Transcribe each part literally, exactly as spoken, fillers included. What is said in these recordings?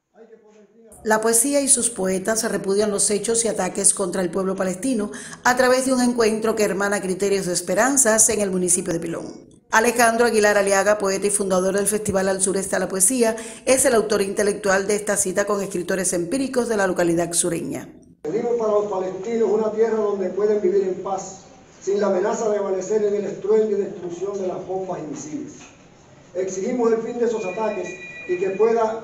La poesía y sus poetas repudian los hechos y ataques contra el pueblo palestino a través de un encuentro que hermana criterios de esperanzas en el municipio de Pilón. Alejandro Aguilar Aliaga, poeta y fundador del Festival Al Sureste a la Poesía, es el autor intelectual de esta cita con escritores empíricos de la localidad sureña. Pedimos para los palestinos una tierra donde pueden vivir en paz, sin la amenaza de amanecer en el estruendo y destrucción de las bombas y misiles. Exigimos el fin de esos ataques y que pueda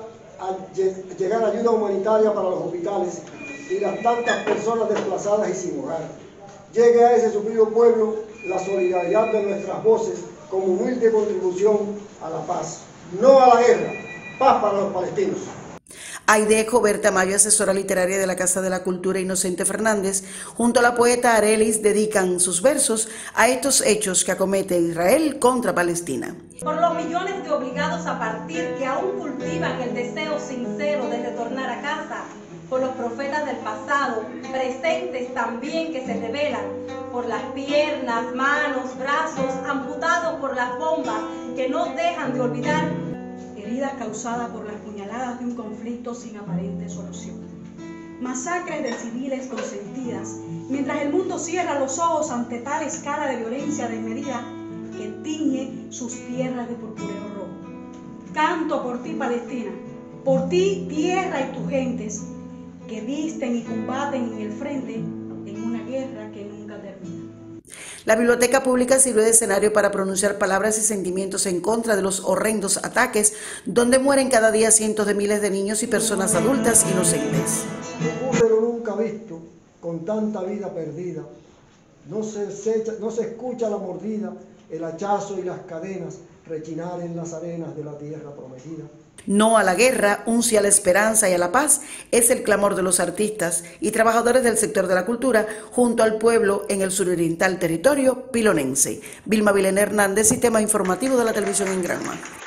llegar ayuda humanitaria para los hospitales y las tantas personas desplazadas y sin hogar. Llegue a ese sufrido pueblo la solidaridad de nuestras voces como humilde contribución a la paz. No a la guerra, paz para los palestinos. Aidejo Berta Mayo, asesora literaria de la Casa de la Cultura Inocente Fernández, junto a la poeta Arelis, dedican sus versos a estos hechos que acomete Israel contra Palestina. Por los millones de obligados a partir que aún cultivan el deseo sincero de retornar a casa, por los profetas del pasado, presentes también que se revelan, por las piernas, manos, brazos amputados por las bombas que no dejan de olvidar, heridas causadas por las puñaladas de un conflicto sin aparente solución. Masacres de civiles consentidas, mientras el mundo cierra los ojos ante tal escala de violencia desmedida que tiñe sus tierras de purpureo rojo. Canto por ti, Palestina, por ti, tierra y tus gentes, que visten y combaten en el frente en una guerra que nunca termina. La biblioteca pública sirve de escenario para pronunciar palabras y sentimientos en contra de los horrendos ataques donde mueren cada día cientos de miles de niños y personas adultas inocentes. Ocurre lo nunca visto, con tanta vida perdida. No se, secha, no se escucha la mordida, el hachazo y las cadenas rechinar en las arenas de la tierra prometida. No a la guerra, un sí a la esperanza y a la paz es el clamor de los artistas y trabajadores del sector de la cultura junto al pueblo en el suroriental territorio pilonense. Vilma Vilena Hernández, Sistema Informativo de la Televisión en Granma.